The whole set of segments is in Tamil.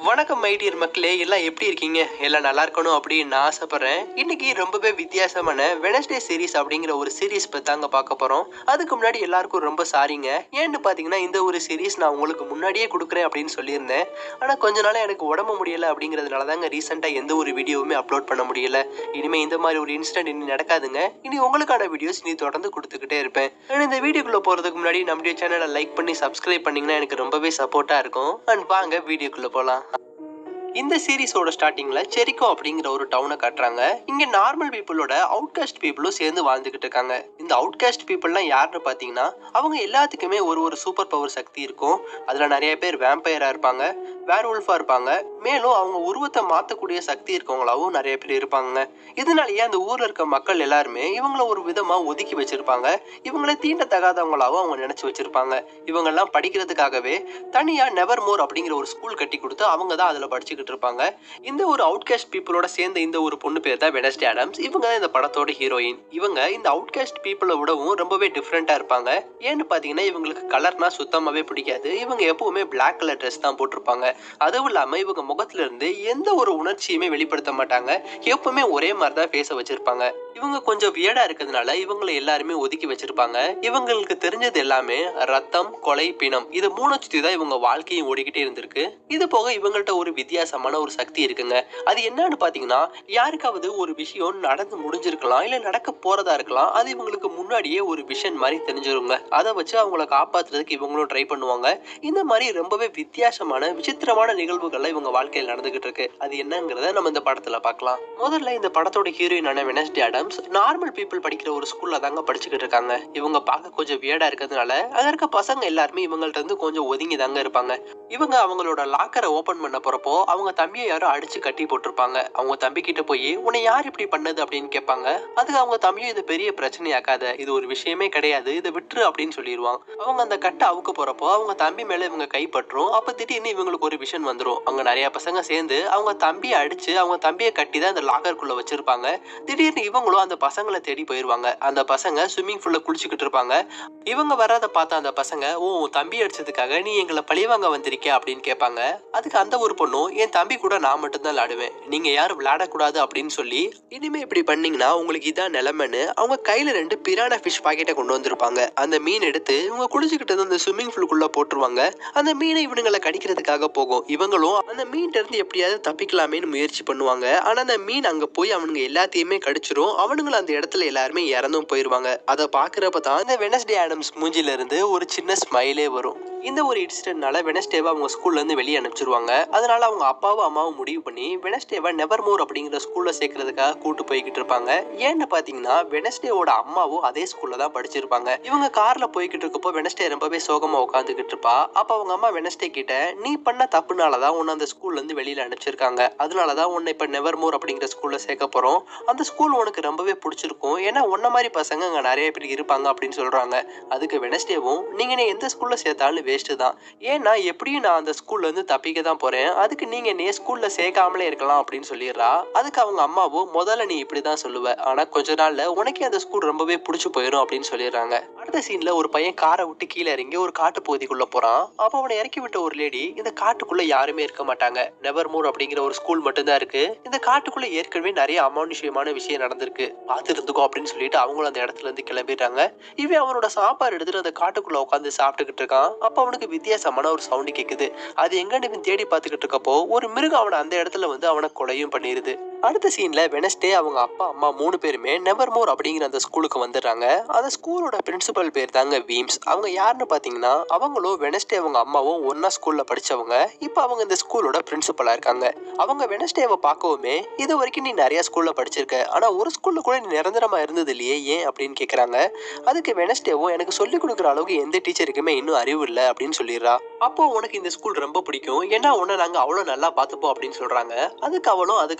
வணக்கம் மை டியர் மக்களே, எல்லாம் எப்படி இருக்கீங்க? எல்லாம் நல்லா இருக்கணும் அப்படின்னு நான் ஆசைப்படுறேன். இன்னைக்கு ரொம்பவே வித்தியாசமான வெனஸ்டே சீரிஸ் அப்படிங்கிற ஒரு சீரிஸ் பத்தி தாங்க பார்க்க போறோம். அதுக்கு முன்னாடி எல்லாருக்கும் ரொம்ப சாரிங்க. ஏன்னு பாத்தீங்கன்னா இந்த ஒரு சீரிஸ் நான் உங்களுக்கு முன்னாடியே கொடுக்குறேன் அப்படின்னு சொல்லியிருந்தேன். ஆனா கொஞ்ச நாளா எனக்கு உடம்பு முடியல அப்படிங்கிறதுனால தாங்க ரீசெண்டா எந்த ஒரு வீடியோவுமே அப்லோட் பண்ண முடியல. இனிமே இந்த மாதிரி ஒரு இன்சிடென்ட் இனி நடக்காதுங்க. இனி உங்களுக்கான வீடியோஸ் இனி தொடர்ந்து கொடுத்துக்கிட்டே இருப்பேன். இந்த வீடியோக்குள்ள போறதுக்கு முன்னாடி நம்முடைய சேனலை லைக் பண்ணி சப்ஸ்கிரைப் பண்ணீங்கன்னா எனக்கு ரொம்பவே சப்போர்ட்டா இருக்கும். அண்ட் வாங்க வீடியோக்குள்ள போலாம். இந்த சீரிஸோட ஸ்டார்டிங்ல செரிக்கோ அப்படிங்கிற ஒரு டவுனை காட்டுறாங்க. இங்க நார்மல் பீப்புளோட அவுட்காஸ்ட் பீப்புளும் சேர்ந்து வாழ்ந்துகிட்டு இருக்காங்க. இந்த அவுட்காஸ்ட் பீப்புள்லாம் யாருன்னு பாத்தீங்கன்னா அவங்க எல்லாத்துக்குமே ஒரு சூப்பர் பவர் சக்தி இருக்கும். அதுல நிறைய பேர் வேம்பயரா இருப்பாங்க, வேர்வல்ஃபா இருப்பாங்க, மேலும் அவங்க உருவத்தை மாத்தக்கூடிய சக்தி இருக்கவங்களாவும் நிறைய பேர் இருப்பாங்க. இதனாலேயே அந்த ஊர்ல இருக்க மக்கள் எல்லாருமே இவங்கள ஒரு விதமா ஒதுக்கி வச்சிருப்பாங்க. இவங்களை தீண்டத்தகாதவங்களாவும் அவங்க நினைச்சு வச்சிருப்பாங்க. இவங்க எல்லாம் படிக்கிறதுக்காகவே தனியா நெவர் மோர் அப்படிங்கிற ஒரு ஸ்கூல் கட்டி கொடுத்து அவங்க தான் அதுல படிச்சுக்கிட்டு இருப்பாங்க. இந்த ஒரு அவுட்காஸ்ட் பீப்புளோட சேர்ந்த இந்த ஒரு பொண்ணு பேர் தான் வெனஸ்டே ஆடம்ஸ். இவங்க தான் இந்த படத்தோட ஹீரோயின். இவங்க இந்த அவுட்காஸ்ட் பீப்புளை விடவும் ரொம்பவே டிஃப்ரெண்டா இருப்பாங்க. ஏன்னு பாத்தீங்கன்னா இவங்களுக்கு கலர்னா சுத்தமாவே பிடிக்காது. இவங்க எப்பவுமே பிளாக் கலர் ட்ரெஸ் தான் போட்டிருப்பாங்க. அதுவும் இல்லாம இவங்க முகத்துல இருந்து எந்த ஒரு உணர்ச்சியுமே வெளிப்படுத்த மாட்டாங்க. எப்பவுமே ஒரே மாதிரிதான் பேச வச்சிருப்பாங்க. இவங்க கொஞ்சம் வியடா இருக்கிறதுனால இவங்களை எல்லாருமே ஒதுக்கி வச்சிருப்பாங்க. இவங்களுக்கு தெரிஞ்சது எல்லாமே ரத்தம், கொலை, பிணம், இது மூணு சுத்தி தான் இவங்க வாழ்க்கையும் ஓடிக்கிட்டே இருந்திருக்கு. இது போக இவங்கள்ட்ட ஒரு வித்தியாசமான ஒரு சக்தி இருக்குங்க. அது என்னன்னு பாத்தீங்கன்னா யாருக்காவது ஒரு விஷயம் நடந்து முடிஞ்சிருக்கலாம், இல்ல நடக்க போறதா இருக்கலாம். அது இவங்களுக்கு முன்னாடியே ஒரு விஷன் மாதிரி தெரிஞ்சிருங்க. அதை வச்சு அவங்கள காப்பாத்துறதுக்கு இவங்களும் ட்ரை பண்ணுவாங்க. இந்த மாதிரி ரொம்பவே வித்தியாசமான விசித்திரமான நிகழ்வுகள் இவங்க வாழ்க்கையில் நடந்துகிட்டு இருக்கு. அது என்னங்கிறத நம்ம இந்த படத்துல பார்க்கலாம். முதல்ல இந்த படத்தோட ஹீரோயினான வெனஸ்டே ஆடம்ஸ் நார்மல் பீப்புள் படிக்கிற ஒரு ஸ்கூல்ல தாங்க படிச்சுக்கிட்டு இருக்காங்க. இவங்க பார்க்க கொஞ்சம் வியர்டா இருக்கிறதுனால அங்க இருக்க பசங்க எல்லாருமே இவங்கள்ட்ட இருந்து கொஞ்சம் ஒதுங்கி தாங்க இருப்பாங்க. இவங்க அவங்களோட லாக்கரை ஓபன் பண்ண போறப்போ அவங்க தம்பியை யாரும் அடிச்சு கட்டி போட்டிருப்பாங்க. அவங்க தம்பி கிட்ட போய் உன்னை யார் இப்படி பண்ணது அப்படின்னு கேட்பாங்க. அதுக்கு அவங்க தம்பியும் இது பெரிய பிரச்சனையாக்காத, இது ஒரு விஷயமே கிடையாது, இதை விட்டுரு அப்படின்னு சொல்லிடுவாங்க. அவங்க அந்த கட்டை அவுக்க போறப்போ அவங்க தம்பி மேல இவங்க கைப்பற்றும். அப்ப திடீர்னு இவங்களுக்கு ஒரு விஷன் வந்துடும். அங்க நிறைய பசங்க சேர்ந்து அவங்க தம்பியை அடிச்சு அவங்க தம்பியை கட்டி தான் அந்த லாக்கருக்குள்ள வச்சிருப்பாங்க. திடீர்னு இவங்களும் அந்த பசங்களை தேடி போயிருவாங்க. அந்த பசங்க ஸ்விம்மிங் பூல்ல குளிச்சுக்கிட்டு இருப்பாங்க. இவங்க வராத பார்த்த அந்த பசங்க, ஓ தம்பி அடிச்சதுக்காக நீ எங்களை பழிவாங்க வந்திருக்கே அப்படின்னு கேட்பாங்க. அதுக்கு அந்த ஒரு பொண்ணும், என் தம்பி கூட நான் மட்டும்தான் விளையாடுவேன், நீங்க யாரும் விளையாடக்கூடாது அப்படின்னு சொல்லி, இனிமே இப்படி பண்ணீங்கன்னா உங்களுக்கு இதான் நிலைமைன்னு அவங்க கையில 2 பிரானா ஃபிஷ் பாக்கெட்டை கொண்டு வந்திருப்பாங்க. அந்த மீன் எடுத்து இவங்க குளிச்சுக்கிட்டு அந்த ஸ்விம்மிங் பூலுக்குள்ள போட்டுருவாங்க. அந்த மீனை இவனுங்களை கடிக்கிறதுக்காக போகும். இவங்களும் அந்த மீன் இருந்து எப்படியாவது தப்பிக்கலாமேன்னு முயற்சி பண்ணுவாங்க. ஆனா அந்த மீன் அங்க போய் அவனுங்க எல்லாத்தையுமே கடிச்சிரும். அவனுங்களும் அந்த இடத்துல எல்லாருமே இறந்தும் போயிருவாங்க. அதை பாக்குறப்ப தான் இந்த வெனஸ்டே ஆடம்ஸ் மூஞ்சில இருந்து ஒரு சின்ன ஸ்மைலே வரும். இந்த ஒரு இன்சிடென்ட்னால வெனஸ்டேவை அவங்க ஸ்கூல்ல இருந்து வெளியே அனுப்பிச்சிருவாங்க. அதனால அவங்க அப்பாவும் அம்மாவும் முடிவு பண்ணி வெனஸ்டேவை நெவர் மோர் அப்படிங்கிற ஸ்கூல்ல சேர்க்கறதுக்காக கூட்டு போய்கிட்டு இருப்பாங்க. ஏன்னு பாத்தீங்கன்னா வெனஸ்டேவோட அம்மாவும் அதே ஸ்கூல்ல தான் படிச்சிருப்பாங்க. இவங்க கார்ல போய்கிட்டு இருக்கப்போ வெனஸ்டே ரொம்பவே சோகமா உட்காந்துக்கிட்டு இருப்பா. அப்ப அவங்க அம்மா வெனஸ்டே கிட்ட, நீ பண்ண தப்புனாலதான் உன்னை அந்த ஸ்கூல்ல இருந்து வெளியில அனுப்பிச்சிருக்காங்க, அதனாலதான் உன்னை இப்ப நெவர் மோர் அப்படிங்கிற ஸ்கூல்ல சேர்க்க போறோம். அந்த ஸ்கூல் உனக்கு ரொம்பவே பிடிச்சிருக்கும், ஏன்னா உன்ன மாதிரி பசங்க அங்க நிறைய பேர் இருப்பாங்க அப்படின்னு சொல்றாங்க. அதுக்கு வெனஸ்டேவும், நீங்க எந்த ஸ்கூல்ல சேர்த்தாலும் வேஸ்ட் தான், ஏன்னா எப்படியும் நான் அந்த ஸ்கூல்ல இருந்து தப்பிக்க தான் போறேன், அதுக்கு நீங்க என்னைய ஸ்கூல்ல சேர்க்காமலே இருக்கலாம் அப்படின்னு சொல்லிடுறா. அதுக்கு அவங்க அம்மாவும், முதல்ல நீ இப்படிதான் சொல்லுவ, ஆனா கொஞ்ச நாள்ல உனக்கே அந்த ஸ்கூல் ரொம்பவே பிடிச்சு போயிடும் அப்படின்னு சொல்லிடுறாங்க. அடுத்த சீன்ல ஒரு பையன் காரை விட்டு கீழே இறங்கி ஒரு காட்டு பகுதிக்குள்ள போறான். அப்ப அவனை இறக்கி விட்ட ஒரு லேடி, இந்த காட்டுக்குள்ள யாருமே இருக்க மாட்டாங்க, நெவர் மோர் அப்படிங்கிற ஒரு ஸ்கூல் மட்டும்தான் இருக்கு, இந்த காட்டுக்குள்ள ஏற்கனவே நிறைய அமானுஷ்யமான விஷயம் நடந்திருக்கு, பார்த்து இருந்துக்கோ அப்படின்னு சொல்லிட்டு அவங்களும் அந்த இடத்துல இருந்து கிளம்பிடுறாங்க. இவன் அவனோட சாப்பாடு எடுத்துட்டு அந்த காட்டுக்குள்ள உட்காந்து சாப்பிட்டுக்கிட்டு இருக்கான். அப்ப அவனுக்கு வித்தியாசமான ஒரு சவுண்ட் கேக்குது. அது எங்கன்னு தேடி பார்த்துக்கிட்டு இருக்கப்போ ஒரு மிருகம் அவனை அந்த இடத்துல வந்து அவனை கொலையும் பண்ணிருது. அடுத்த சீன்ல வெனஸ்டே அவங்க அப்பா அம்மா 3 பேருமே நெவர் மோர் அப்படிங்கிற அந்த ஸ்கூலுக்கு வந்துடுறாங்க. அந்த ஸ்கூலோட பிரின்சிபல் பேர் தாங்க வீம்ஸ். அவங்க யாருன்னு பாத்தீங்கன்னா அவங்களும் வெனஸ்டே அவங்க அம்மாவும் ஒன்னா ஸ்கூல்ல படிச்சவங்க. இப்ப அவங்க இந்த ஸ்கூலோட பிரின்சிபலா இருக்காங்க. அவங்க வெனஸ்டேவை பார்க்கவுமே, இது வரைக்கும் நீ நிறைய ஸ்கூல்ல படிச்சிருக்க, ஆனா ஒரு ஸ்கூல்ல கூட நீ நிரந்தரமா இருந்தது இல்லையே, ஏன் அப்படின்னு கேக்குறாங்க. அதுக்கு வெனஸ்டேவும், எனக்கு சொல்லிக் கொடுக்குற அளவுக்கு எந்த டீச்சருக்குமே இன்னும் அறிவு இல்லை அப்படின்னு சொல்லிடுறா. அப்போ உனக்கு இந்த ஸ்கூல் ரொம்ப பிடிக்கும், ஏன்னா உன்னை நாங்க அவ்வளவு நல்லா பார்த்துப்போம் அப்படின்னு சொல்றாங்க. அதுக்கு அவளும், அதுக்கு அவசியமே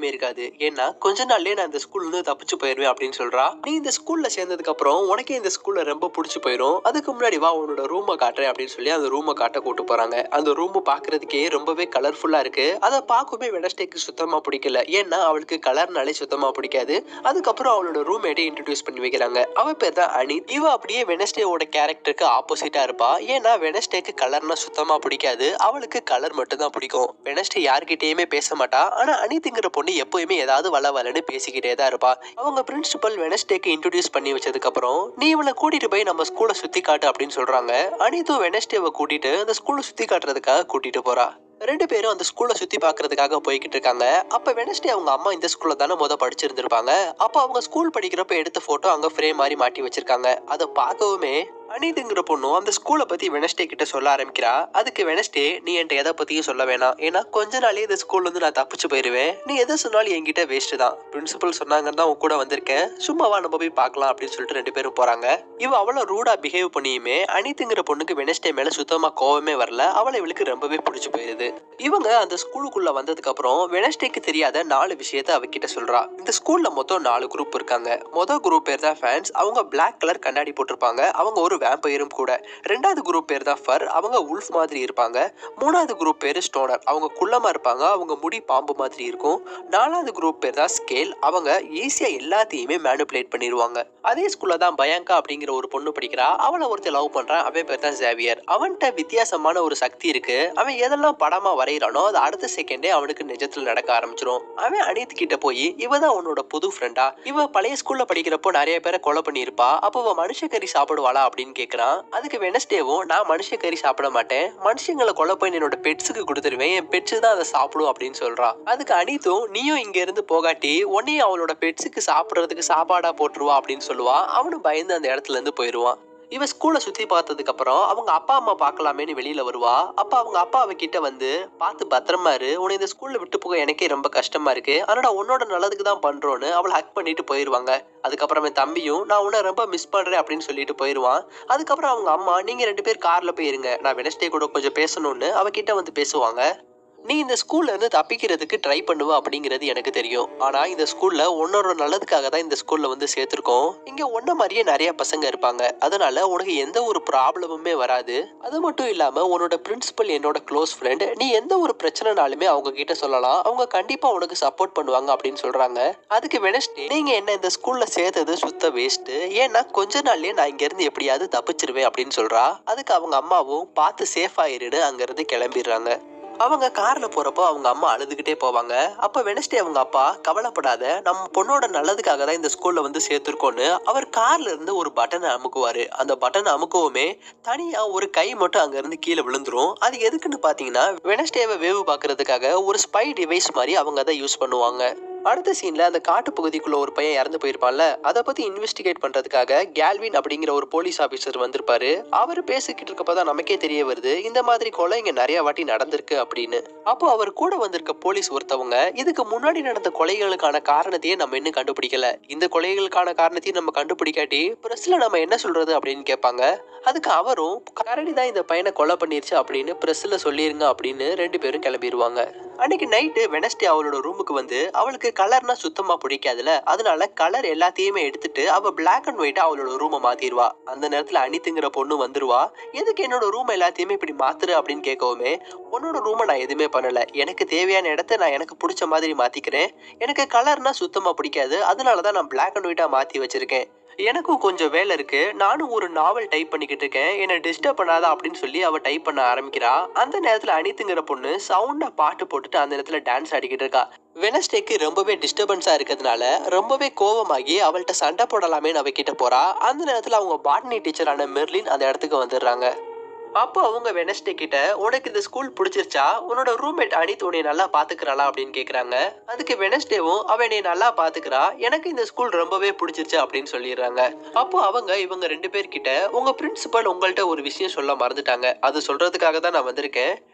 அவசியமே இருக்காது. ஏன்னா கொஞ்ச நாள்லயே நான் இந்த ஸ்கூல்ல இருந்து தப்பிச்சு போயிருவேன் அப்படின்னு சொல்றா. நீ இந்த ஸ்கூல்ல சேர்ந்ததுக்கு அப்புறம் உனக்கே இந்த ஸ்கூல்ல ரொம்ப பிடிச்சு போயிரும். அதுக்கு முன்னாடி வா உன்னோட ரூமை காட்டுறேன் அப்படின்னு சொல்லி அந்த ரூமை காட்ட கூட்டு போறாங்க. அந்த ரூம் பாக்குறதுக்கே ரொம்பவே கலர்ஃபுல்லா இருக்கு. அதை பார்க்கவே வெனஸ்டேக்கு சுத்தமா பிடிக்கல. ஏன்னா அவளுக்கு கலர்னாலே சுத்தமா பிடிக்காது. அதுக்கப்புறம் அவளோட ரூம்மேட்டை இன்ட்ரோடியூஸ் பண்ணி வைக்கிறாங்க. அவ பேர் தான் அனி. இவ அப்படியே வெனஸ்டேவோட கேரக்டருக்கு ஆப்போசிட்டா இருப்பா. ஏன்னா வெனஸ்டேக்கு கலர்னா சுத்தமா பிடிக்காது. அவளுக்கு கலர் மட்டும் தான் பிடிக்கும். வெனஸ்டே யார்கிட்டயுமே பேச மாட்டா. ஆனா அனித்துங்கிற பொண்ணு எப்பவுமே ஏதாவது வளவலன்னு பேசிக்கிட்டே தான் இருப்பா. அவங்க பிரின்சிபல் வெனஸ்டேக்கு இன்ட்ரோடியூஸ் பண்ணி வச்சதுக்கு அப்புறம் நீ இவளை கூட்டிட்டு போய் நம்ம ஸ்கூலை சுத்தி காட்டு அப்படின்னு சொல்றாங்க. அனித்தும் வெனஸ்டேவை கூட்டிட்டு அந்த ஸ்கூலை சுத்தி காட்டுறதுக்காக கூட்டிட்டு போறா. ரெண்டு பேரும் அந்த ஸ்கூல்ல சுத்தி பாக்குறதுக்காக போய்கிட்டு இருக்காங்க. அப்ப வெனஸ்டே அவங்க அம்மா இந்த ஸ்கூல்ல தானே படிச்சிருந்திருப்பாங்க. அப்ப அவங்க ஸ்கூல் படிக்கிறப்ப எடுத்த போட்டோ அங்க ஃப்ரேம் மாதிரி மாட்டி வச்சிருக்காங்க. அதை பார்க்கவுமே அனிதுங்கிற பொண்ணும் அந்த ஸ்கூலை பத்தி வெனஸ்டே கிட்ட சொல்ல ஆரம்பிக்கிறா. அதுக்கு வெனஸ்டே நீ என்கிட்ட எதை பத்தியும் சொல்ல வேணாம். ஏன்னா கொஞ்ச நாளே இந்த ஸ்கூல்ல இருந்து நான் தப்பிச்சு போயிருவேன். நீ எதை சொன்னாலும் என்கிட்ட வேஸ்ட் தான். பிரின்சிபல் சொன்னாங்கன்னு தான் உன் கூட வந்திருக்கேன். சும்மாவா நம்ம போய் பார்க்கலாம் அப்படின்னு சொல்லிட்டு ரெண்டு பேரும் போறாங்க. இவ அவ்வளவு ரூடா பிஹேவ் பண்ணியுமே அனிதுங்கிற பொண்ணுக்கு வெனஸ்டே மேல சுத்தமா கோவமே வரல. அவளை இவளுக்கு ரொம்பவே பிடிச்சு போயிருது. இவங்க அந்த ஸ்கூலுக்குள்ள வந்ததுக்கு அப்புறம் வெனஸ்டேக்கு தெரியாத 4 விஷயத்த அவகிட்ட சொல்றா. இந்த ஸ்கூல்ல மொத்தம் 4 குரூப் இருக்காங்க. மொதல் குரூப் பேர் தான் ஃபேன்ஸ். அவங்க பிளாக் கலர் கண்ணாடி போட்டிருப்பாங்க. அவங்க ஒரு வேம்பயரும் கூட. ரெண்டாவது குரூப் பேர் தான் ஃபர். அவங்க உல்ஃப் மாதிரி இருப்பாங்க. மூணாவது குரூப் பேரு ஸ்டோனர். அவங்க குள்ளமா இருப்பாங்க. அவங்க முடி பாம்பு மாதிரி இருக்கும். நாலாவது குரூப் பேர் தான் ஸ்கேல். அவங்க ஈஸியா எல்லாத்தையுமே மேனிபுலேட் பண்ணிடுவாங்க. அதே ஸ்கூல்ல தான் பயாங்கா அப்படிங்கிற ஒரு பொண்ணு படிக்கிறா. அவளை ஒருத்தர் லவ் பண்றான். அவன் பேர் தான் ஜேவியர். அவன்கிட்ட வித்தியாசமான ஒரு சக்தி இருக்கு. அவன் எதெல்லாம் படமா வரைகிறானோ அது அடுத்த செகண்டே அவனுக்கு நிஜத்துல நடக்க ஆரம்பிச்சிடும். அவன் அனித் கிட்ட போய் இவ தான் உன்னோட புது ஃப்ரெண்டா? இவ பழைய ஸ்கூல்ல படிக்கிறப்போ நிறைய பேரை கொலை பண்ணியிருப்பா. அப்போ அவ மனுஷக்கறி சாப்பிடுவாளா அப்படின்னு கேக்குறான். அதுக்கு வெனஸ்டேவும் நான் மனுஷக்கறி சாப்பிட மாட்டேன். மனுஷங்களை கொலை பண்ணி என்னோட பெட்ஸுக்கு கொடுத்துருவேன். என் பெட்ஸ் தான் அதை சாப்பிடும் அப்படின்னு சொல்றா. அதுக்கு அனித்தும் நீயும் இங்க இருந்து போகாட்டி உன்னையும் அவளோட பெட்ஸுக்கு சாப்பிடுறதுக்கு சாப்பாடா போட்டுருவா அப்படின்னு சொல்லுவா. அவனும் பயந்து அந்த இடத்துல இருந்து போயிருவான். இவ ஸ்கூலை சுத்தி பார்த்ததுக்கு அப்புறம் அவங்க அப்பா அம்மா பார்க்கலாமேன்னு வெளியில வருவா. அப்ப அவங்க அப்பா அவகிட்ட வந்து பார்த்து பத்திரமா இரு, உன்னை இந்த ஸ்கூல்ல விட்டு போக எனக்கே ரொம்ப கஷ்டமா இருக்கு. ஆனா உன்னோட நல்லதுக்கு தான் பண்றோன்னு அவளை ஹக் பண்ணிட்டு போயிருவாங்க. அதுக்கப்புறம் என் தம்பியும் நான் உன்னை ரொம்ப மிஸ் பண்றேன் அப்படின்னு சொல்லிட்டு போயிருவான். அதுக்கப்புறம் அவங்க அம்மா நீங்க ரெண்டு பேர் கார்ல போயிருங்க, நான் வெனஸ்டே கூட கொஞ்சம் பேசணும்னு அவகிட்ட வந்து பேசுவாங்க. நீ இந்த ஸ்கூல்ல இருந்து தப்பிக்கிறதுக்கு ட்ரை பண்ணுவ அப்படிங்கிறது எனக்கு தெரியும். ஆனா இந்த ஸ்கூல்ல உன்னோட நல்லதுக்காக தான் இந்த ஸ்கூல்ல வந்து சேர்த்திருக்கோம். இங்க உன்ன மாதிரியே நிறைய பசங்க இருப்பாங்க. அதனால உனக்கு எந்த ஒரு ப்ராப்ளமுமே வராது. அது மட்டும் இல்லாம உன்னோட பிரின்சிபல் என்னோட க்ளோஸ் ஃப்ரெண்ட். நீ எந்த ஒரு பிரச்சனைனாலுமே அவங்க கிட்ட சொல்லலாம். அவங்க கண்டிப்பா உனக்கு சப்போர்ட் பண்ணுவாங்க அப்படின்னு சொல்றாங்க. அதுக்கு வெனஸ்டே நீங்க என்ன இந்த ஸ்கூல்ல சேர்த்தது சுத்த வேஸ்ட். ஏன்னா கொஞ்ச நாள்லயே நான் இங்க இருந்து எப்படியாவது தப்பிச்சிருவேன் அப்படின்னு சொல்றா. அதுக்கு அவங்க அம்மாவும் பார்த்து சேஃப் ஆயிருன்னு அங்க இருந்து கிளம்பிடுறாங்க. அவங்க கார்ல போறப்போ அவங்க அம்மா அழுதுகிட்டே போவாங்க. அப்ப வெனஸ்டே அவங்க அப்பா கவலைப்படாத, நம்ம பொண்ணோட நல்லதுக்காக தான் இந்த ஸ்கூல்ல வந்து சேர்த்திருக்கோன்னு அவர் கார்ல இருந்து ஒரு பட்டனை அமுக்குவாரு. அந்த பட்டனை அமுக்கவும் தனியா ஒரு கை மட்டும் அங்க இருந்து கீழே விழுந்துரும். அது எதுக்குன்னு பாத்தீங்கன்னா வெனஸ்டேவை வேவு பாக்குறதுக்காக ஒரு ஸ்பை டிவைஸ் மாதிரி அவங்க அதை யூஸ் பண்ணுவாங்க. அடுத்த சீன்ல அந்த காட்டு பகுதிக்குள்ள ஒரு பையன் இறந்து போயிருப்பான்ல, அதை பத்தி இன்வெஸ்டிகேட் பண்றதுக்காக கேல்வின் அப்படிங்கிற ஒரு போலீஸ் ஆபீசர் வந்திருப்பாரு. அவரு பேசிக்கிட்டு இருக்கப்பதான் நமக்கே தெரிய வருது இந்த மாதிரி கொலை இங்க நிறைய வாட்டி நடந்திருக்கு அப்படின்னு. அப்போ அவர் கூட வந்திருக்க போலீஸ் ஒருத்தவங்க இதுக்கு முன்னாடி நடந்த கொலைகளுக்கான காரணத்தையே நம்ம இன்னும் கண்டுபிடிக்கல. இந்த கொலைகளுக்கான காரணத்தையும் நம்ம கண்டுபிடிக்காட்டி பிரஸ்ல நம்ம என்ன சொல்றது அப்படின்னு கேட்பாங்க. அதுக்கு அவரும் கரடி தான் இந்த பையனை கொலை பண்ணிருச்சு அப்படின்னு பிரஸ்ல சொல்லிருங்க அப்படின்னு ரெண்டு பேரும் கிளம்பிடுவாங்க. அன்னைக்கு நைட்டு வெனஸ்டே அவளோட ரூமுக்கு வந்து அவளுக்கு கலர்னா சுத்தமா பிடிக்காதுல, அதனால கலர் எல்லாத்தையுமே எடுத்துட்டு அவ பிளாக் அண்ட் ஒயிட் அவளோட ரூமை மாத்திடுவா. அந்த நேரத்துல அனித்துங்கிற பொண்ணு வந்துருவா. எதுக்கு என்னோட ரூம் எல்லாத்தையுமே இப்படி மாத்துரு அப்படின்னு கேட்கவுமே உன்னோட ரூமை நான் எதுவுமே பண்ணல, எனக்கு தேவையான இடத்த நான் எனக்கு பிடிச்ச மாதிரி மாத்திக்கிறேன். எனக்கு கலர்னா சுத்தமா பிடிக்காது, அதனாலதான் நான் பிளாக் அண்ட் ஒயிட்டா மாத்தி வச்சிருக்கேன். எனக்கும் கொஞ்சம் வேலை இருக்கு, நானும் ஒரு நாவல் டைப் பண்ணிக்கிட்டு இருக்கேன், என்னை டிஸ்டர்ப் பண்ணாதா அப்படின்னு சொல்லி அவ டைப் பண்ண ஆரம்பிக்கிறா. அந்த நேரத்துல அனித்துங்கிற பொண்ணு சவுண்டா பாட்டு போட்டுட்டு அந்த நேரத்துல டான்ஸ் ஆடிக்கிட்டு இருக்கா. வெனஸ்டேக்கு ரொம்பவே டிஸ்டர்பன்ஸா இருக்கிறதுனால ரொம்பவே கோவமாகி அவள்கிட்ட சண்டை போடலாமேன்னு அவகிட்ட போறா. அந்த நேரத்துல அவங்க பாட்னி டீச்சரான மெர்லின் அந்த இடத்துக்கு வந்துடுறாங்க. அப்போ அவங்க வெனஸ்டே கிட்ட உனக்கு இந்த ஸ்கூல் பிடிச்சிருச்சா, உன்னோட ரூம்மேட் அனித் உன்னை நல்லா பாத்துக்கிறாளா அப்படின்னு கேக்குறாங்க. அதுக்கு வெனஸ்டேவும் அவ என்னை நல்லா பாத்துக்கிறா, எனக்கு இந்த ஸ்கூல் ரொம்பவே பிடிச்சிருச்சு அப்படின்னு சொல்லிடுறாங்க. அப்போ இவங்க ரெண்டு பேர்கிட்ட உங்க பிரின்சிபல் உங்கள்கிட்ட ஒரு விஷயம் சொல்ல மறந்துட்டாங்க, அது சொல்றதுக்காக தான் நான் வந்திருக்கேன்.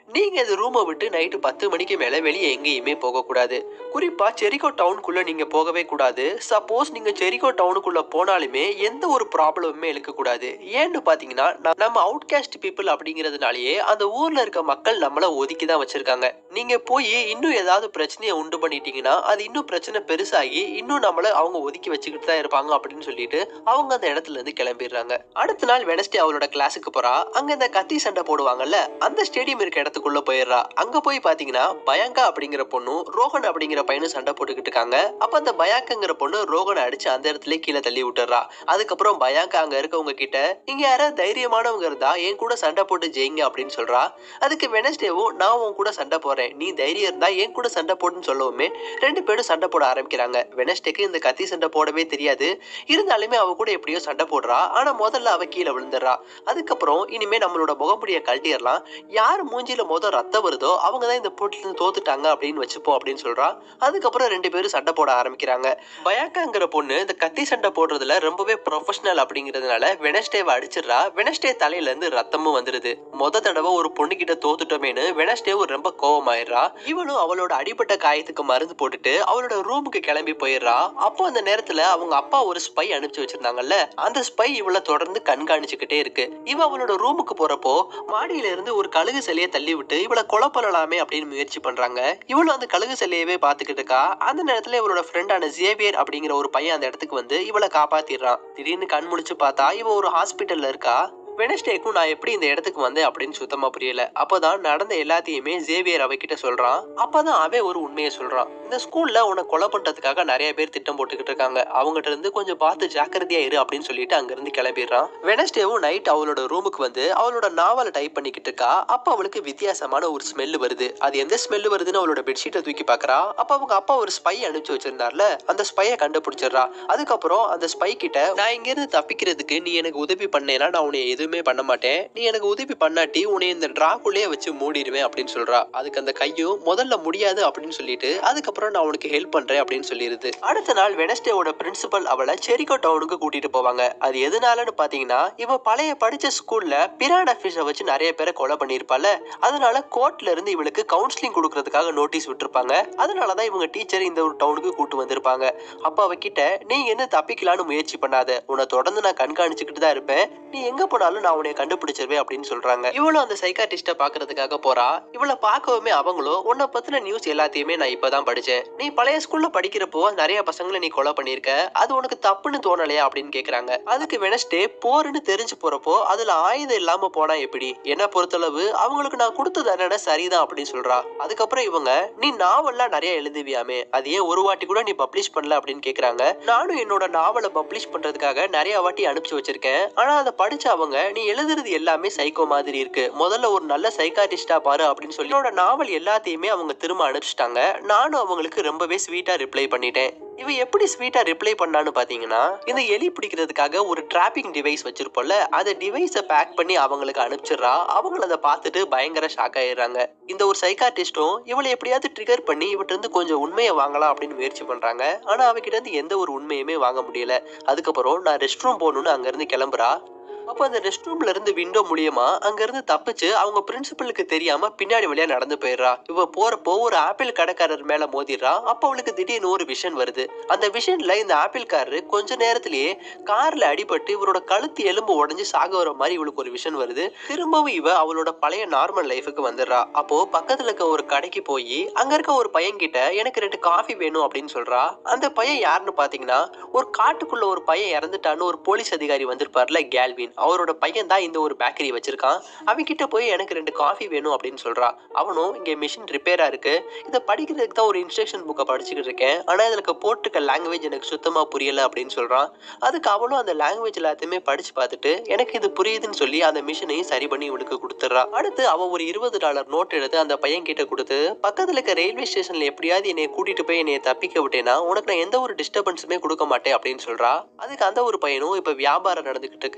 நீங்க இந்த ரூமை விட்டு நைட்டு 10 மணிக்கு மேல வெளியே எங்கேயுமே போக கூடாது. குறிப்பா செரிகோ டவுனுக்குள்ள நீங்க போகவே கூடாது. சப்போஸ் நீங்க செரிகோ டவுனுக்குள்ள போனாலுமே எந்த ஒரு ப்ராப்ளமுமே இருக்க கூடாது. ஏன்னு பாத்தீங்கன்னா நம்ம அவுட்காஸ்ட் பீப்புள் அப்படிங்கறதுனாலயே அந்த ஊர்ல இருக்க மக்கள் நம்மள ஒதுக்கி தான் வச்சிருக்காங்க. நீங்க போய் இன்னும் ஏதாவது பிரச்சனையை உண்டு பண்ணிட்டீங்கன்னா அது இன்னும் பிரச்சனை பெருசாகி இன்னும் நம்மள அவங்க ஒதுக்கி வச்சுக்கிட்டு தான் இருப்பாங்க அப்படின்னு சொல்லிட்டு அவங்க அந்த இடத்துல இருந்து கிளம்பிடுறாங்க. அடுத்த நாள் வெனஸ்டே அவளோட கிளாஸுக்கு போறா. அங்க இந்த கத்தி சண்டை போடுவாங்கல்ல, அந்த ஸ்டேடியம் இருக்க இடத்துக்குள்ள போயிடுறா. அங்க போய் பாத்தீங்கன்னா பயாங்கா அப்படிங்கிற பொண்ணும் ரோகன் அப்படிங்கிற பையனும் சண்டை போட்டுக்கிட்டு இருக்காங்க. அப்ப அந்த பயாங்காங்கிற பொண்ணு ரோகனை அடிச்சு அந்த இடத்துல கீழே தள்ளி விட்டுறா. அதுக்கப்புறம் பயாங்கா அங்க இருக்கவங்க கிட்ட இங்க யாராவது தைரியமானவங்க இருந்தா என் கூட சண்டை போட்டு ஜெயிங்க அப்படின்னு சொல்றா. அதுக்கு வெனஸ்டேவும் நான் உன் கூட சண்டை போறேன், நீ தைரியம் இருந்தா என் கூட சண்டை போடுன்னு சொல்லவுமே 2 பேரும் சண்டை போட ஆரம்பிக்கிறாங்க. வெனஸ்டேக்கு இந்த கத்தி சண்டை போடவே தெரியாது. இருந்தாலுமே அவ கூட எப்படியோ சண்டை போடுறா. ஆனா முதல்ல அவ கீழே விழுந்துடுறா. அதுக்கப்புறம் இனிமே நம்மளோட முகமுடிய கழட்டிடலாம், யார் மூஞ்சில ரத்தம் வருதோ அவங்க தான் இந்த போட்டில தோத்துட்டாங்க அப்படின்னு வச்சுப்போம் அப்படின்னு சொல்றா. அதுக்கப்புறம் 2 பேரும் சண்டை போட ஆரம்பிக்கிறாங்க. பயாக்காங்கிற பொண்ணு இந்த கத்தி சண்டை போடுறதுல ரொம்பவே ப்ரொஃபஷனல் அப்படிங்கிறதுனால வெனஸ்டேவை அடிச்சிடுறா. வெனஸ்டே தலையில இருந்து ரத்தமும் வந்துருது. தடவை ஒரு பொண்ணு கிட்ட தோத்துட்டோமேனு வெனஸ்டே ரொம்ப கோவமாயிடுறா. இவளும் அவளோட அடிபட்ட காயத்துக்கு மருந்து போட்டுட்டு அவளோட ரூமுக்கு கிளம்பி போயிடுறா. அப்போ அந்த நேரத்துல அவங்க அப்பா ஒரு ஸ்பை அனுப்பிச்சு வச்சிருந்தாங்கல்ல, அந்த ஸ்பை இவளை தொடர்ந்து கண்காணிச்சுக்கிட்டே இருக்கு. இவ அவளோட ரூமுக்கு போறப்போ மாடியில இருந்து ஒரு கழுகு சிலையை தள்ளி விட்டு இவளை கொலை பண்ணலாமே அப்படின்னு முயற்சி பண்றாங்க. இவளும் அந்த கழுகு சிலையவே பாத்துக்கிட்டு இருக்கா. அந்த நேரத்துல இவளோட ஃப்ரெண்டான ஜேவியர் அப்படிங்கிற ஒரு பையன் அந்த இடத்துக்கு வந்து இவளை காப்பாத்திடுறான். திடீர்னு கண் முழிச்சு பார்த்தா இவ ஒரு ஹாஸ்பிட்டல்ல இருக்கா. வெனஸ்டேக்கும் நான் எப்படி இந்த இடத்துக்கு வந்தேன் அப்படின்னு சுத்தமா புரியல. அப்பதான் நடந்த எல்லாத்தையுமே ஜேவியர் அவகிட்ட சொல்றான். அப்பதான் அவன் ஒரு உண்மையை சொல்றான். இந்த ஸ்கூல்ல உன்னை கொலை பண்றதுக்காக நிறைய பேர் திட்டம் போட்டுக்கிட்டு இருக்காங்க, அவங்ககிட்ட இருந்து கொஞ்சம் பார்த்து ஜாக்கிரதையா இரு அப்படின்னு சொல்லிட்டு அங்க இருந்து கிளம்பிடுறான். வெனஸ்டேவும் நைட் அவளோட ரூமுக்கு வந்து அவளோட நாவலை டைப் பண்ணிக்கிட்டு இருக்கா. அப்ப அவளுக்கு வித்தியாசமான ஒரு ஸ்மெல் வருது. அது எந்த ஸ்மெல் வருதுன்னு அவளோட பெட்ஷீட்டை தூக்கி பாக்குறா. அப்ப அவங்க அப்பா ஒரு ஸ்பை அனுப்பிச்சு வச்சிருந்தார்ல, அந்த ஸ்பையை கண்டுபிடிச்சிடறா. அதுக்கப்புறம் அந்த ஸ்பை கிட்ட நான் இங்க இருந்து தப்பிக்கிறதுக்கு நீ எனக்கு உதவி பண்ணேன்னா நான் உன்னை எதுவுமே பண்ண மாட்டேன், நீ எனக்கு உதவி பண்ணாட்டி உன்னை இந்த டிராக்குள்ளே வச்சு மூடிடுவேன் அப்படின்னு சொல்றா. அதுக்கு அந்த கையும் முதல்ல முடியாது அப்படின்னு சொல்லிட்டு அதுக்கப்புறம் நான் உனக்கு ஹெல்ப் பண்றேன் அப்படின்னு சொல்லிடுது. அடுத்த நாள் வெனஸ்டேவோட பிரின்சிபல் அவளை செரிகோ டவுனுக்கு கூட்டிட்டு போவாங்க. அது எதனாலன்னு பாத்தீங்கன்னா இவ பழைய படிச்ச ஸ்கூல்ல பிரானா ஃபிஷை வச்சு நிறைய பேரை கொலை பண்ணிருப்பால, அதனால கோர்ட்ல இருந்து இவளுக்கு கவுன்சிலிங் கொடுக்கறதுக்காக நோட்டீஸ் விட்டுருப்பாங்க. அதனாலதான் இவங்க டீச்சர் இந்த ஒரு டவுனுக்கு கூட்டு வந்திருப்பாங்க. அப்ப அவகிட்ட நீ என்ன தப்பிக்கலான்னு முயற்சி பண்ணாத, உன்னை தொடர்ந்து நான் கண்காணிச்சுக்கிட்டு தான் இருப்பேன், நீ எங்க போனாலும் நான் உன்னை கண்டுபிடிச்சிருவேன் அப்படின்னு சொல்றாங்க. இவளும் அந்த சைக்காட்டிஸ்ட பாக்குறதுக்காக போறா. இவளை பார்க்கவுமே அவங்களும் உன்னை பத்தின நியூஸ் எல்லாத்தையுமே நான் இப்பதான் படிச்சேன், நீ பழைய ஸ்கூல்ல படிக்கிறப்போ நிறைய பசங்களை நீ கொலை பண்ணிருக்க, அது உனக்கு தப்புன்னு தோணலையா அப்படின்னு கேக்குறாங்க. அதுக்கு வெனஸ்டே போர்னு தெரிஞ்சு போறப்போ அதுல ஆயுதம் இல்லாம போனா எப்படி, என்ன பொறுத்தளவு அவங்களுக்கு நான் கொடுத்த தண்டனை சரிதான் அப்படின்னு சொல்றா. அதுக்கப்புறம் இவங்க நீ நாவல்லாம் நிறைய எழுதுவியாமே, அது ஏன் ஒரு வாட்டி கூட நீ பப்ளிஷ் பண்ணல அப்படின்னு கேக்குறாங்க. நானும் என்னோட நாவலை பப்ளிஷ் பண்றதுக்காக நிறைய வாட்டி அனுப்பிச்சு வச்சிருக்கேன், ஆனா அதை படிச்ச அவங்க நீ எழுதுறது எல்லாமே சைக்கோ மாதிரி இருக்கு, முதல்ல ஒரு நல்ல சைக்காட்டிஸ்டா பாரு அப்படின்னு சொல்லி என்னோட நாவல் எல்லாத்தையுமே அவங்க திரும்ப அனுப்பிச்சிட்டாங்க. நானும் அவங்களுக்கு ரொம்பவே ஸ்வீட்டா ரிப்ளை பண்ணிட்டேன். இவ எப்படி ஸ்வீட்டா ரிப்ளை பண்ணான்னு பாத்தீங்கன்னா இந்த எலி பிடிக்கிறதுக்காக ஒரு டிராப்பிங் டிவைஸ் வச்சிருப்போம்ல, அந்த டிவைஸை பேக் பண்ணி அவங்களுக்கு அனுப்பிச்சிடுறா. அவங்க அதை பார்த்துட்டு பயங்கர ஷாக் ஆயிடுறாங்க. இந்த ஒரு சைக்காட்டிஸ்டும் இவளை எப்படியாவது ட்ரிகர் பண்ணி இவட்ட இருந்து கொஞ்சம் உண்மையை வாங்கலாம் அப்படின்னு முயற்சி பண்றாங்க. ஆனா அவகிட்ட இருந்து எந்த ஒரு உண்மையுமே வாங்க முடியல. அதுக்கப்புறம் நான் ரெஸ்ட் ரூம் போகணும்னு அங்க இருந்து கிளம்புறா. அப்ப அந்த ரெஸ்ட் ரூம்ல இருந்து விண்டோ மூலியமா அங்க இருந்து தப்பிச்சு அவங்க பிரின்சிபலுக்கு தெரியாம பின்னாடி வழியா நடந்து போயிடுறா. இவ போறப்போ ஒரு ஆப்பிள் கடைக்காரர் மேல மோதிடுறா. அப்ப அவளுக்கு திடீர்னு ஒரு விஷன் வருது. அந்த விஷன்ல இந்த ஆப்பிள் காரரு கொஞ்ச நேரத்திலேயே கார்ல அடிபட்டு இவரோட கழுத்து எலும்பு உடைஞ்சு சாக வர மாதிரி இவளுக்கு ஒரு விஷன் வருது. திரும்பவும் இவ அவளோட பழைய நார்மல் லைஃபுக்கு வந்துடுறா. அப்போ பக்கத்துல இருக்க ஒரு கடைக்கு போய் அங்க இருக்க ஒரு பையன் கிட்ட எனக்கு 2 காஃபி வேணும் அப்படின்னு சொல்றா. அந்த பையன் யாருன்னு பாத்தீங்கன்னா ஒரு காட்டுக்குள்ள ஒரு பையன் இறந்துட்டான்னு ஒரு போலீஸ் அதிகாரி வந்திருப்பார்ல, கேல்வின், அவரோட பையன் தான் இந்த ஒரு பேக்கரி வச்சிருக்கான். அவன் கிட்ட போய் எனக்கு 2 காஃபி வேணும் அப்படின்னு சொல்றா. அவனும் இங்க மிஷின் ரிப்பேரா இருக்கு, இதை படிக்கிறதுக்கு தான் ஒரு இன்ஸ்ட்ரக்ஷன் புக்கை படிச்சுக்கிட்டு இருக்கேன், ஆனா இதுல போட்டுக்க லாங்குவேஜ் எனக்கு சுத்தமா புரியல அப்படின்னு சொல்றான். அதுக்கு அவளும் அந்த லாங்குவேஜ் எல்லாத்தையுமே படிச்சு பார்த்துட்டு எனக்கு இது புரியுதுன்னு சொல்லி அந்த மிஷினையும் சரி பண்ணி இவளுக்கு கொடுத்துட்றா. அடுத்து அவ ஒரு $20 நோட் எடுத்து அந்த பையன் கிட்ட கொடுத்து பக்கத்துல இருக்க ரயில்வே ஸ்டேஷன்ல எப்படியாவது என்னை கூட்டிட்டு போய் என்னை தப்பிக்க விட்டேன்னா உனக்கு நான் எந்த ஒரு டிஸ்டர்பன்ஸுமே கொடுக்க மாட்டேன் அப்படின்னு சொல்றா. அதுக்கு அந்த ஒரு பையனும் இப்ப வியாபாரம் நடந்துகிட்டு இருக்கு, கொஞ்ச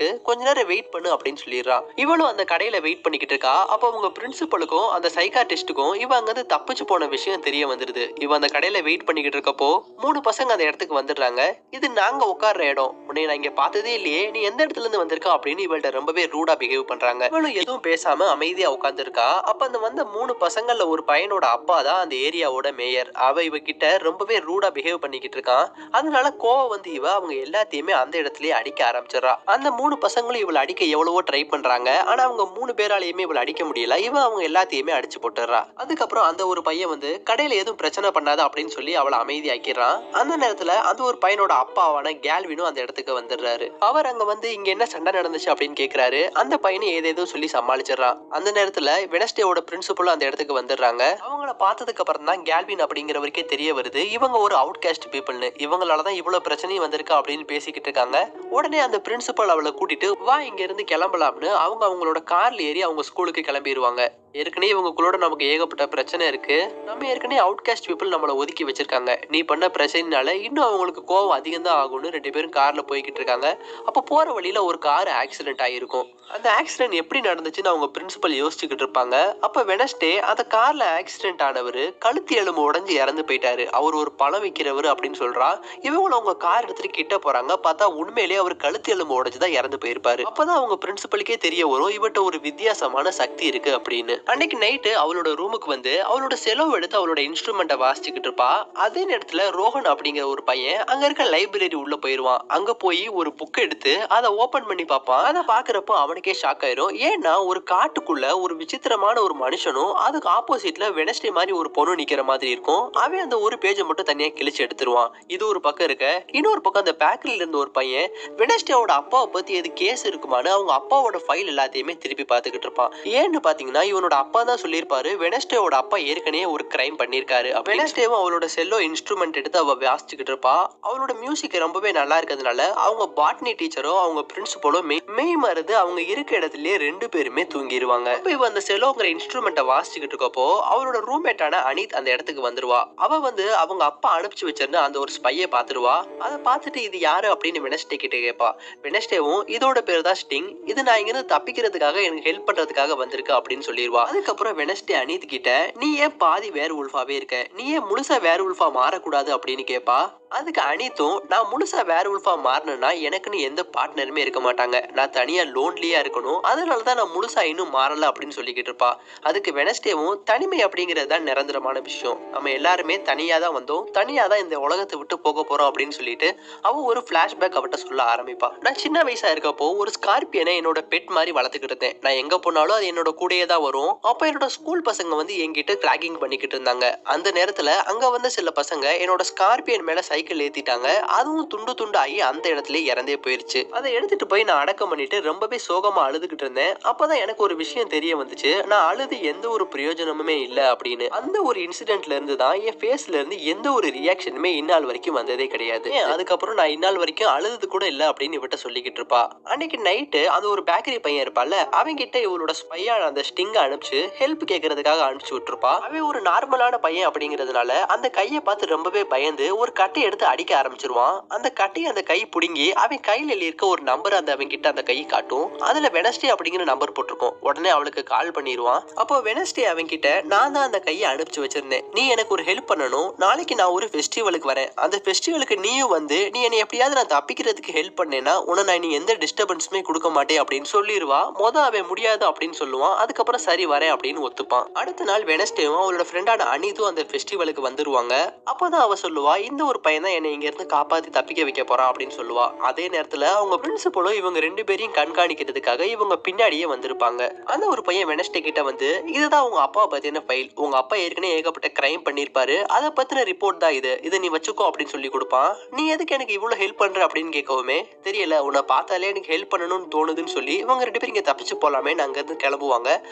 நேரம் வெயிட் பண்ணு அப்படின்னு சொல்லிடுறான். இவளும் அந்த கடையில வெயிட் பண்ணிக்கிட்டு இருக்கா. அப்ப அவங்க பிரின்சிபலுக்கும் அந்த சைக்காட்டிஸ்டுக்கும் இவ அங்க இருந்து தப்பிச்சு போன விஷயம் தெரிய வந்துருது. இவ அந்த கடையில வெயிட் பண்ணிக்கிட்டு இருக்கப்போ 3 பசங்க அந்த இடத்துக்கு வந்துடுறாங்க. இது நாங்க உட்கார்ற இடம், உன்னை நான் இங்க பார்த்ததே இல்லையே, நீ எந்த இடத்துல இருந்து வந்திருக்க அப்படின்னு இவள்கிட்ட ரொம்பவே ரூடா பிஹேவ் பண்றாங்க. இவளும் எதுவும் பேசாம அமைதியா உட்கார்ந்து இருக்கா. அப்ப அந்த வந்த 3 பசங்கள்ல ஒரு பையனோட அப்பா தான் அந்த ஏரியாவோட மேயர். இவ கிட்ட ரொம்பவே ரூடா பிஹேவ் பண்ணிக்கிட்டு இருக்கான். அதனால கோவம் வந்து இவ அவங்க எல்லாத்தையுமே அந்த இடத்துலயே அடிக்க ஆரம்பிச்சிடறா. அந்த 3 பசங்களும் இவளை அடிக்க எவ்வளவோ ட்ரை பண்றாங்க. ஆனா அவங்க 3 பேராலையுமே இவளை அடிக்க முடியல. இவ அவங்க எல்லாத்தையுமே அடிச்சு போட்டுறா. அதுக்கப்புறம் அந்த ஒரு பையன் வந்து கடையில எதுவும் பிரச்சனை பண்ணாத அப்படின்னு சொல்லி அவளை அமைதியாக்கிறான். அந்த நேரத்துல அந்த ஒரு பையனோட அப்பாவான கேல்வினும் அந்த இடத்துக்கு வந்துடுறாரு. அவர் அங்க வந்து இங்க என்ன சண்டை நடந்துச்சு அப்படின்னு கேக்குறாரு. அந்த பையனை ஏதேதோ சொல்லி சமாளிச்சிடறான். அந்த நேரத்துல வெனஸ்டேவோட பிரின்சிபலும் அந்த இடத்துக்கு வந்துடுறாங்க. அவங்கள பார்த்ததுக்கு அப்புறம் தான் கேல்வின் அப்படிங்கிறவருக்கே தெரிய வருது இவங்க ஒரு அவுட் காஸ்ட் பீப்புள்னு. இவங்களாலதான் இவ்வளவு பிரச்சனையும் வந்திருக்கு அப்படின்னு பேசிக்கிட்டு இருக்காங்க. உடனே அந்த பிரின்சிபல் அவளை கூட்டிட்டு வா இங்க இருந்து கிளம்பலாம்னு அவங்களோட கார்ல ஏறி அவங்க ஸ்கூலுக்கு கிளம்பிடுவாங்க. ஏற்கனவே இவங்களோட நமக்கு ஏகப்பட்ட பிரச்சனை இருக்கு. நம்ம ஏற்கனவே அவுட் காஸ்ட் பீப்புள் நம்மளை ஒதுக்கி வச்சிருக்காங்க. நீ பண்ண பிரச்சனைனால இன்னும் அவங்களுக்கு கோவம் அதிகம் தான் ஆகும்னு 2 பேரும் கார்ல போய்கிட்டு இருக்காங்க. அப்ப போற வழியில ஒரு கார் ஆக்சிடென்ட் ஆயிருக்கும். அந்த ஆக்சிடென்ட் எப்படி நடந்துச்சுன்னு அவங்க பிரின்சிபல் யோசிச்சுக்கிட்டு இருப்பாங்க. அப்ப வெனஸ்டே அந்த கார்ல ஆக்சிடென்ட் ஆனவர் கழுத்து எலும்பு உடைஞ்சு இறந்து போயிட்டாரு. அவர் ஒரு பழம் விற்கிறவர் அப்படின்னு சொல்றா. இவங்களும் அவங்க கார் எடுத்துட்டு கிட்ட போறாங்க. பார்த்தா உண்மையிலேயே அவர் கழுத்து எலும்பு உடைஞ்சுதான் இறந்து போயிருப்பாரு. அப்பதான் அவங்க பிரின்சிபலுக்கே தெரிய வரும் இவட்ட ஒரு வித்தியாசமான சக்தி இருக்கு அப்படின்னு. அன்னைக்கு நைட்டு அவளோட ரூமுக்கு வந்து அவளோட செலவு எடுத்து அவளோட இன்ஸ்ட்ருமெண்ட்டை வாசிச்சுக்கிட்டு இருப்பா. அதே நேரத்துல ரோஹன் அப்படிங்கிற ஒரு பையன் அங்க இருக்க லைப்ரரி உள்ள போயிருவான். அங்க போய் ஒரு புக் எடுத்து அதை ஓபன் பண்ணி பார்ப்பான். அதை பாக்குறப்போ அவனுக்கே ஷாக் ஆயிரும். ஏன்னா ஒரு காட்டுக்குள்ள ஒரு விசித்திரமான ஒரு மனுஷனும் அதுக்கு ஆப்போசிட்ல வெனஸ்டே மாதிரி ஒரு பொண்ணு நிக்கிற மாதிரி இருக்கும். அவன் அந்த ஒரு பேஜை மட்டும் தனியா கிழிச்சு எடுத்துருவான். இது ஒரு பக்கம் இருக்க, இன்னொரு பக்கம் அந்த பேக்கரியில இருந்த ஒரு பையன் வெனஸ்டேவோட அப்பாவை பத்தி எது கேஸ் இருக்குமான்னு அவங்க அப்பாவோட ஃபைல் எல்லாத்தையுமே திருப்பி பார்த்துக்கிட்டு இருப்பான். ஏன்னு பாத்தீங்கன்னா இவனோட அப்பா தான் சொல்லியிருப்பாரு வெனஸ்டேவோட அப்பா ஏற்கனவே ஒரு கிரைம் பண்ணிருக்காரு. வெனஸ்டேவும் அவளோட செல்லோ இன்ஸ்ட்ருமெண்ட் எடுத்து அவ வாசிச்சுக்கிட்டு இருப்பா. அவளோட மியூசிக் ரொம்பவே நல்லா இருக்கிறதுனால அவங்க பாட்னி டீச்சரும் அவங்க பிரின்சிபலும் மெய் மருந்து அவங்க இருக்க இடத்துலயே 2 பேருமே தூங்கிடுவாங்க. இப்ப இவ அந்த செல்லோங்கிற இன்ஸ்ட்ருமெண்ட்டை வாசிச்சுக்கிட்டு இருக்கப்போ அவளோட ரூம்மேட்டான அனித் அந்த இடத்துக்கு வந்துருவா. அவ வந்து அவங்க அப்பா அனுப்பிச்சு வச்சிருந்த அந்த ஒரு ஸ்பையை பாத்துருவா. அதை பார்த்துட்டு இது யாரு அப்படின்னு வெனஸ்டே கிட்ட கேட்பா. வெனஸ்டேவும் இதோட பேர் தான் ஸ்டிங், இது நான் இங்க இருந்து தப்பிக்கிறதுக்காக எனக்கு ஹெல்ப் பண்றதுக்காக வந்திருக்கு அப்படின்னு சொல்லிடுவா. அதுக்கப்புறம் வெனஸ்டே அனித் கிட்ட நீ ஏன் பாதி வேர் உல்ஃபாவே இருக்க, நீ ஏன் முழுசா வேர் உல்ஃபா மாறக்கூடாது அப்படின்னு கேட்பா. அதுக்கு அனித்தும் நான் முழுசா வேர் உல்ஃபா மாறினா எனக்குன்னு எந்த பார்ட்னருமே இருக்க மாட்டாங்க, நான் தனியா லோன்லியா இருக்கணும், அதனாலதான் நான் முழுசா இன்னும் மாறல அப்படின்னு சொல்லிக்கிட்டு இருப்பா. அதுக்கு வெனஸ்டேவும் தனிமை அப்படிங்கிறது தான் நிரந்தரமான விஷயம், நம்ம எல்லாருமே தனியா தான் வந்தோம், தனியா தான் இந்த உலகத்தை விட்டு போக போறோம் அப்படின்னு சொல்லிட்டு அவ ஒரு பிளாஷ்பேக் அவட்ட சொல்ல ஆரம்பிப்பா. நான் சின்ன வயசா இருக்கப்போ ஒரு ஸ்கார்பியனை என்னோட பெட் மாதிரி வளர்த்துக்கிட்டு இருந்தேன். நான் எங்க போனாலும் அது என்னோட கூடயே தான் வரும். அப்ப என்னோட ஸ்கூல் பசங்க வந்து என்கிட்ட கிராக்கிங் பண்ணிக்கிட்டு இருந்தாங்க. அந்த நேரத்துல அங்க வந்த சில பசங்க என்னோட ஸ்கார்பியன் மேல சைக்கிள் ஏத்திட்டாங்க. அதுவும் துண்டு துண்டு ஆகி அந்த இடத்துல இறந்தே போயிருச்சு. அதை எடுத்துட்டு போய் நான் அடக்கம் பண்ணிட்டு ரொம்பவே சோகமா அழுதுகிட்டு இருந்தேன். அப்பதான் எனக்கு ஒரு விஷயம் தெரிய வந்துச்சு, நான் அழுது எந்த ஒரு பிரயோஜனமுமே இல்ல அப்படின்னு. அந்த ஒரு இன்சிடென்ட்ல இருந்து தான் என் ஃபேஸ்ல இருந்து எந்த ஒரு ரியாக்ஷனுமே இந்நாள் வரைக்கும் வந்ததே கிடையாது. அதுக்கப்புறம் நான் இந்நாள் வரைக்கும் அழுது கூட இல்ல அப்படின்னு இவட்ட சொல்லிக்கிட்டு இருப்பா. அன்னைக்கு நைட்டு அந்த ஒரு பேக்கரி பையன் இருப்பால, அவங்க கிட்ட இவளோட ஸ்பையான அந்த ஸ்டிங் அனுப்பிச்சு ஹெல்ப் கேட்கறதுக்காக அனுப்பிச்சு விட்டுருப்பா. அவன் ஒரு நார்மலான பையன் அப்படிங்கிறதுனால அந்த கையை பார்த்து ரொம்பவே பயந்து ஒரு கட்டை எடுத்து அடிக்க ஆரம்பிச்சிருவான். அந்த கட்டையை அந்த கை புடுங்கி அவன் கையில இருக்க ஒரு நம்பர் அந்த அவங்க கிட்ட அந்த கை காட்டும். அதுல வெனஸ்டே அப்படிங்கிற நம்பர் போட்டிருக்கும். உடனே அவளுக்கு கால் பண்ணிடுவான். அப்போ வெனஸ்டே அவங்க கிட்ட நான் தான் அந்த கையை அனுப்பிச்சு வச்சிருந்தேன், நீ எனக்கு ஒரு ஹெல்ப் பண்ணணும், நாளைக்கு நான் ஒரு ஃபெஸ்டிவலுக்கு வரேன், அந்த ஃபெஸ்டிவலுக்கு நீயும் வந்து நீ என்னை எப்படியாவது நான் தப்பிக்கிறதுக்கு ஹெல்ப் பண்ணேன்னா உன்னை நான் நீ எந்த டிஸ்டர்பன்ஸுமே கொடுக்க மாட்டேன் அப்படின்னு சொல்லிடுவா. அவன் முடியாது அப்படின்னு சொல்லுவான். அதுக்கப்புறம் சரி வரேன் அப்படின்னு ஒத்துப்பான். அடுத்த நாள் வெனஸ்டேவும் அவளோட ஃப்ரெண்டான அனிதும் அந்த ஃபெஸ்டிவலுக்கு வந்துருவாங்க. அப்பதான் அவ சொல்லுவா இந்த ஒரு பையன் தான் என்னை இங்க இருந்து காப்பாத்தி தப்பிக்க வைக்க போறான் அப்படின்னு சொல்லுவா. அதே நேரத்துல அவங்க பிரின்சிபலும் இவங்க 2 பேரையும் கண்காணிக்கிறதுக்காக இவங்க பின்னாடியே வந்திருப்பாங்க. அந்த ஒரு பையன் வெனஸ்டே கிட்ட வந்து இதுதான் உங்க அப்பாவை பத்தின ஃபைல், உங்க அப்பா ஏற்கனவே ஏகப்பட்ட கிரைம் பண்ணிருப்பாரு, அதை பத்தின ரிப்போர்ட் தான் இதை நீ வச்சுக்கோ அப்படின்னு சொல்லி கொடுப்பான். நீ எதுக்கு எனக்கு இவ்வளவு ஹெல்ப் பண்ற அப்படின்னு கேட்கவுமே தெரியல, உன்னை பார்த்தாலே எனக்கு ஹெல்ப் பண்ணணும்னு தோணுதுன்னு சொல்லி இவங்க 2 பேரும் இங்க தப்பிச்சு போலாமே அங்க இருந்து கிளம்புவாங்க. அப்ப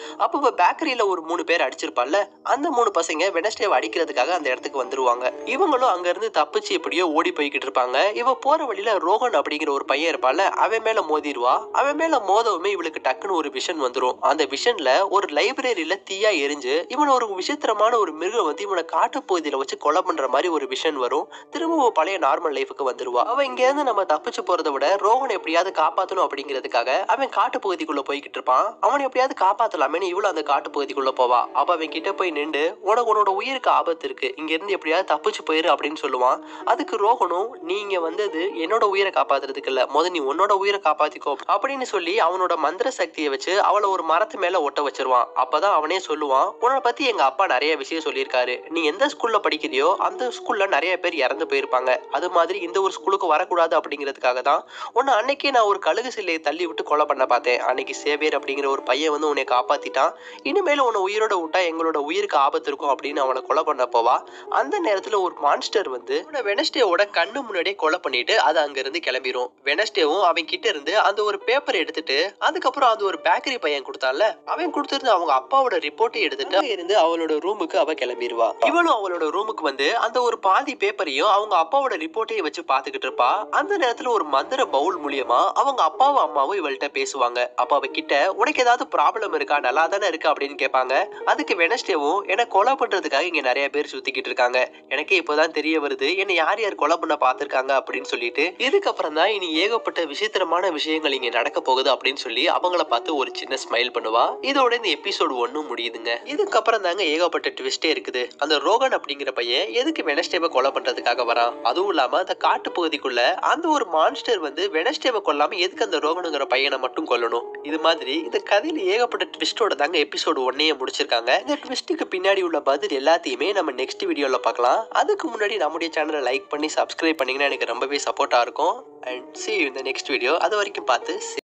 அவ பேக்கரியில ஒரு 3 பேர் அடிச்சிருப்பாள்ல, அந்த 3 பசங்க வெனஸ்டேவை அடிக்கிறதுக்காக அந்த இடத்துக்கு வந்துருவாங்க. இவங்களும் அங்க இருந்து தப்பிச்சு எப்படியோ ஓடி போய்கிட்டு இருப்பாங்க. இவ போற வழியில ரோகன் அப்படிங்கிற ஒரு பையன் இருப்பால, அவன் மேல மோதிடுவா. அவன் மேல மோதவுமே இவளுக்கு டக்குன்னு ஒரு விஷன் வந்துரும். அந்த விஷன்ல ஒரு லைப்ரரியில தீயா எரிஞ்சு இவனை ஒரு விசித்திரமான ஒரு மிருகம் வந்து இவனை காட்டுப்பகுதியில வச்சு கொலை பண்ற மாதிரி ஒரு விஷன் வரும். திரும்பவும் பழைய நார்மல் லைஃபுக்கு வந்துருவா. அவ இங்க இருந்து நம்ம தப்பிச்சு போறதை விட ரோகனை எப்படியாவது காப்பாத்தணும் அப்படிங்கிறதுக்காக அவன் காட்டு பகுதிக்குள்ள போய்கிட்டு இருப்பான். அவனை எப்படியாவது காப்பாத்தலாமேன்னு இவ்வளவு அந்த காட்டு பகுதிக்குள்ள போவா. அப்ப அவன் கிட்ட போய் நின்று, உனக்கு உன்னோட உயிருக்கு ஆபத்து இருக்கு, இங்க இருந்து எப்படியாவது தப்பிச்சு போயிரு அப்படின்னு சொல்லுவான். அதுக்கு ரோகனும், நீங்க வந்தது என்னோட உயிரை காப்பாத்துறதுக்கு இல்ல, நீ உன்னோட உயிரை காப்பாத்திக்கோ அப்படின்னு சொல்லி அவனோட மந்திர சக்தியை வச்சு அவளை ஒரு மரத்து மேல ஒட்ட வச்சிருவான். அப்பதான் அவனே சொல்லுவான், உன்னை பத்தி எங்க அப்பா நிறைய விஷயம் சொல்லியிருக்காரு. நீ எந்த ஸ்கூல்ல படிக்கிறியோ அந்த ஸ்கூல்ல நிறைய பேர் இறந்து போயிருப்பாங்க. அது மாதிரி இந்த ஒரு ஸ்கூலுக்கு வரக்கூடாது அப்படிங்கிறதுக்காக தான் உன்னை அன்னைக்கே நான் ஒரு கழுகு சிலையை தள்ளி விட்டு கொலை பண்ண பார்த்தேன். அன்னைக்கு சேவியர் அப்படிங்கிற ஒரு பையன் வந்து உன்னை காப்பாத்திட்டான். இனிமேல உன்னை உயிரோட விட்டா எங்களோட உயிருக்கு ஆபத்து இருக்கும் அப்படின்னு அவனை கொலை பண்ண போவா. அந்த நேரத்துல ஒரு மான்ஸ்டர் வந்து வெனஸ்டேவோட கண்ணு முன்னாடியே கொலை பண்ணிட்டு அது அங்க இருந்து கிளம்பிரும். வெனஸ்டேவும் அவன் கிட்ட இருந்து அந்த ஒரு பேப்பர் எடுத்துட்டு, அதுக்கப்புறம் அது ஒரு பேக்கரி பையன் கொடுத்தான்ல, அவன் கொடுத்திருந்த அவங்க அப்பாவோட ரிப்போர்ட்டை எடுத்துட்டு இருந்து அவளோட ரூமுக்கு அவ கிளம்பிடுவா. இவளும் அவளோட ரூமுக்கு வந்து அந்த ஒரு பாதி பேப்பரையும் அவங்க அப்பாவோட ரிப்போர்ட்டையும் வச்சு பாத்துக்கிட்டு இருப்பா. அந்த நேரத்துல ஒரு மந்திர பவுல் மூலியமா அவங்க அப்பாவும் அம்மாவும் இவள்கிட்ட பேசுவாங்க. அப்ப அவ கிட்ட, உனக்கு ஏதாவது ப்ராப்ளம் இருக்கா, நல்லா தானே இருக்கு அப்படின்னு கேட்பாங்க. அதுக்கு வெனஸ்டேவும், என்ன கொலை பண்றதுக்காக இங்க நிறைய பேர் சுத்திக்கிட்டு இருக்காங்க, எனக்கு இப்பதான் தெரிய வருது என்ன யார் யார் கொலை பண்ண பாத்துருக்காங்க அப்படின்னு சொல்லிட்டு, இதுக்கப்புறம் தான் இனி ஏகப்பட்ட விசித்திரமான விஷயங்கள் இங்க நடக்க போகுது அப்படின்னு சொல்லி அவங்கள பார்த்து ஒரு சின்ன ஸ்மைல் பண்ணுவா. இதோட இந்த எபிசோட் 1 முடியுதுங்க. இதுக்கப்புறம் தாங்க ஏகப்பட்ட ட்விஸ்டே இருக்குது. அந்த ரோகன் அப்படிங்கிற பையன் எதுக்கு வெனஸ்டேவை கொலை பண்றதுக்காக வரான், அதுவும் இல்லாம அந்த காட்டு பகுதிக்குள்ள அந்த ஒரு மான்ஸ்டர் வந்து வெனஸ்டேவை கொல்லாம எதுக்கு அந்த ரோகனுங்கிற பையனை மட்டும் கொல்லணும். இது மாதிரி இந்த கதையில ஏகப்பட்ட ட்விஸ்டோட தாங்க எபிசோட் 1 முடிச்சிருக்காங்க. இந்த ட்விஸ்டுக்கு பின்னாடி உள்ள பதில் எல்லாத்தையுமே நம்ம நெக்ஸ்ட் வீடியோல பார்க்கலாம். அதுக்கு முன்னாடி நம்முடைய சேனலை லைக் பண்ணி சப்ஸ்கிரைப் பண்ணீங்கன்னா எனக்கு ரொம்பவே சப்போர்ட்டா இருக்கும். And see you in the next video. அது வரைக்கும் பார்த்து